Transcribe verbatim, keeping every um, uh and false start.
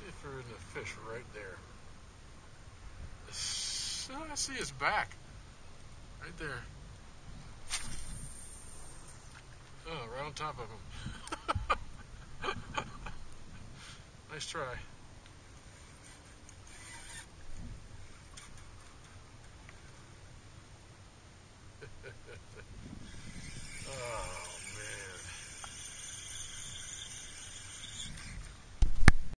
see if there isn't a fish right there. Oh, I see his back. Right there. Oh, right on top of him. Nice try.